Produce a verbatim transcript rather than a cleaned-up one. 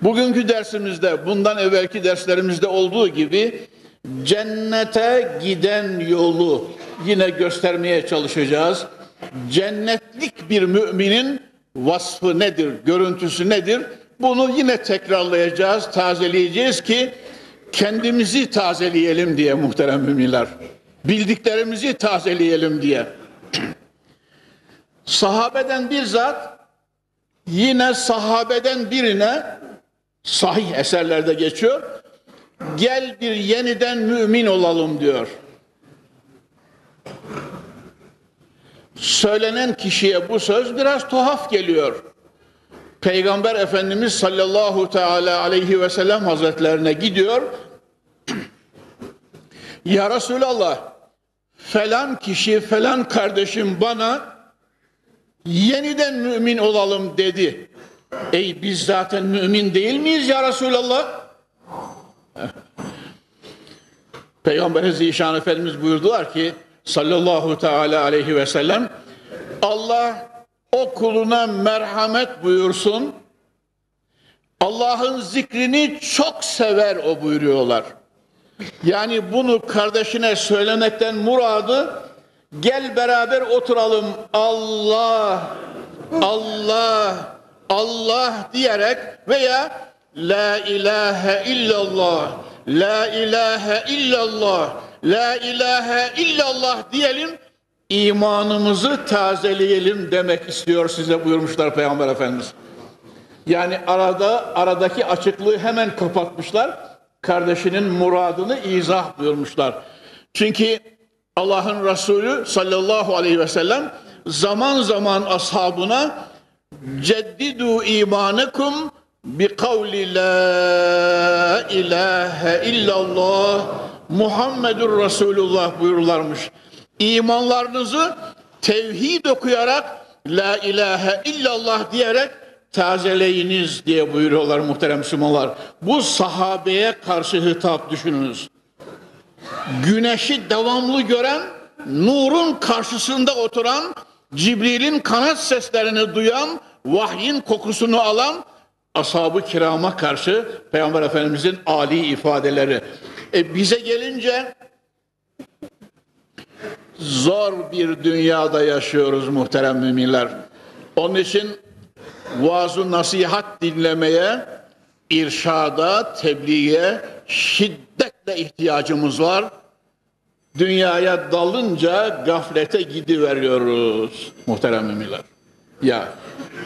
Bugünkü dersimizde, bundan evvelki derslerimizde olduğu gibi cennete giden yolu yine göstermeye çalışacağız. Cennetlik bir müminin vasfı nedir, görüntüsü nedir? Bunu yine tekrarlayacağız, tazeleyeceğiz ki kendimizi tazeleyelim diye muhterem müminler. Bildiklerimizi tazeleyelim diye. Sahabeden bir zat yine sahabeden birine sahih eserlerde geçiyor. Gel bir yeniden mümin olalım diyor. Söylenen kişiye bu söz biraz tuhaf geliyor. Peygamber Efendimiz sallallahu teala aleyhi ve sellem hazretlerine gidiyor. Ya Resulallah, falan kişi, falan kardeşim bana yeniden mümin olalım dedi. Ey biz zaten mümin değil miyiz ya Resulallah? Peygamber Zişan Efendimiz buyurdular ki sallallahu teala aleyhi ve sellem, Allah o kuluna merhamet buyursun. Allah'ın zikrini çok sever o buyuruyorlar. Yani bunu kardeşine söylemekten muradı, gel beraber oturalım Allah, Allah, Allah diyerek veya La ilahe illallah, La ilahe illallah, La ilahe illallah diyelim, imanımızı tazeleyelim demek istiyor size buyurmuşlar Peygamber Efendimiz. Yani arada aradaki açıklığı hemen kapatmışlar. Kardeşinin muradını izah buyurmuşlar. Çünkü Allah'ın Resulü sallallahu aleyhi ve sellem zaman zaman ashabına ceddidu imanekum bi kavli la ilahe illallah Muhammedur Resulullah buyururlarmış. İmanlarınızı tevhid okuyarak la ilahe illallah diyerek tazeleyiniz diye buyuruyorlar muhterem Müslümanlar. Bu sahabeye karşı hitap düşününüz. Güneşi devamlı gören, nurun karşısında oturan, Cibril'in kanat seslerini duyan, vahyin kokusunu alan ashab-ı kirama karşı Peygamber Efendimizin âli ifadeleri. E bize gelince zor bir dünyada yaşıyoruz muhterem müminler. Onun için vaaz-ı nasihat dinlemeye, irşada, tebliğe şiddetle ihtiyacımız var. Dünyaya dalınca gaflete gidiveriyoruz muhterem müminler. Ya